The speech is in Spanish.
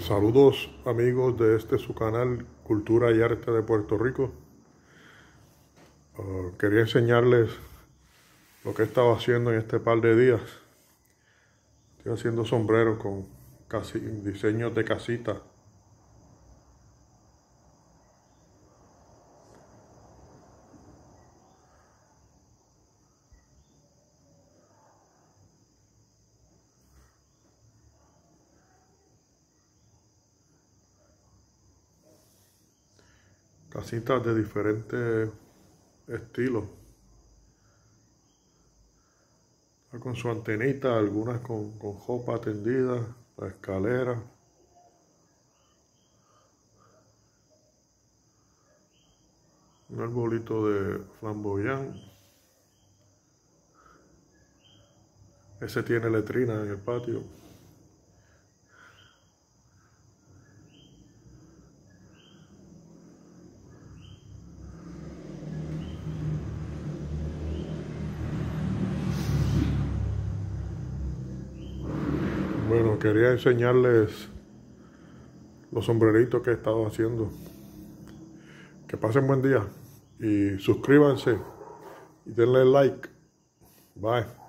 Saludos amigos de su canal Cultura y Arte de Puerto Rico. Quería enseñarles lo que he estado haciendo en este par de días. Estoy haciendo sombreros con diseños de casita. Casitas de diferentes estilos. Con su antenita, algunas con jopa tendida, la escalera. Un arbolito de flamboyán. Ese tiene letrina en el patio. Bueno, quería enseñarles los sombreritos que he estado haciendo. Que pasen buen día y suscríbanse y denle like. Bye.